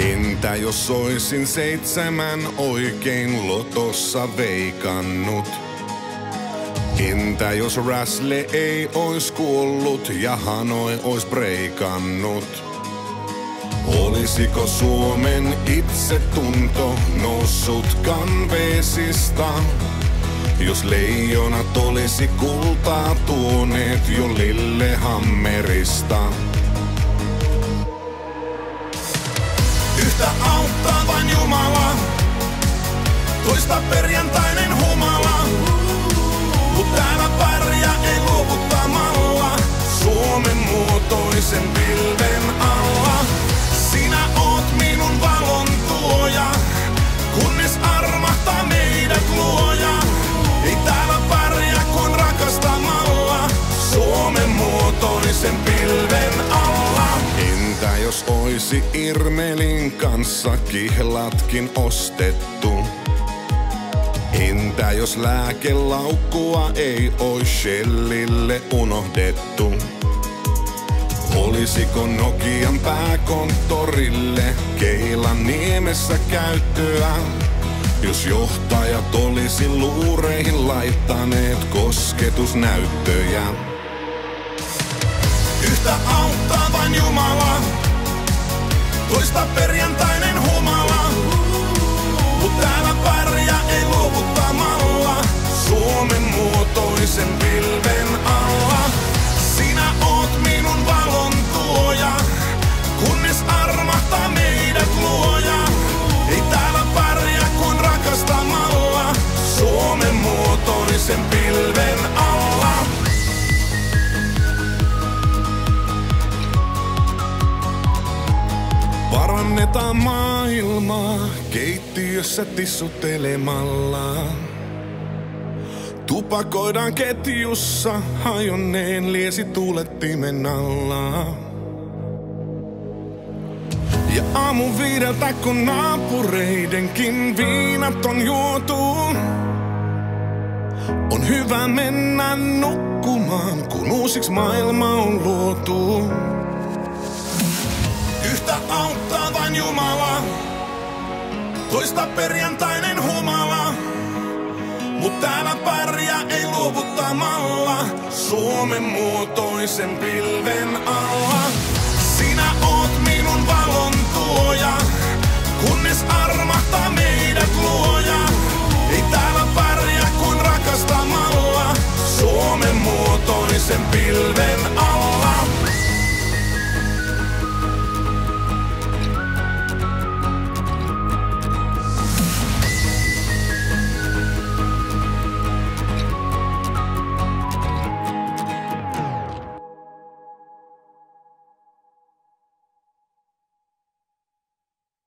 Entä jos oisin 7 oikein lotossa veikannut? Entä jos Räsle ei ois kuollut ja Hanoi ois breikannut? Olisiko Suomen itsetunto noussut kanveesista, jos leijonat olisi kultaa tuoneet jo Lillehammerista? Yhtä auttaa vain Jumala, toista perjantainen humala. Mut täällä pärjää ei luovuttamalla, Suomen muotoisen pilven alla. Sinä oot minun valon tuoja, kunnes armahtaa meidät luoja. Ei täällä pärjää kun rakastamalla, Suomen muotoisen pilven alla. Entä jos oisi Irmelin kanssa kihlatkin ostettu? Entä jos lääkelaukkua ei ois Shellille unohdettu? Olisiko Nokian pääkonttorille Keilaniemessä käyttöä, jos johtajat olisi luureihin laittaneet kosketusnäyttöjä? Yhtä auttaa vain Jumala, toista perjantainen humala. Mut täällä pärjää ei luovuttamalla, Suomen muotoisen pilven alla. Sinä oot minun valon tuoja, kunnes armahtaa meidät luoja. Ei täällä pärjää kun rakastamalla, Suomen muotoisen pilven alla. Parannetaan maailmaa keittiössä tissuttelemalla. Tupakoidaan ketjussa hajonneen liesituulettimen alla. Ja aamu 5 kun naapureidenkin viinat on juotu, on hyvä mennä nukkumaan, kun uusiksi maailma on luotu. Yhtä auttaa vain Jumala, toista perjantainen humala. Mut täällä pärjää ei luovuttamalla, Suomen muotoisen pilven alla.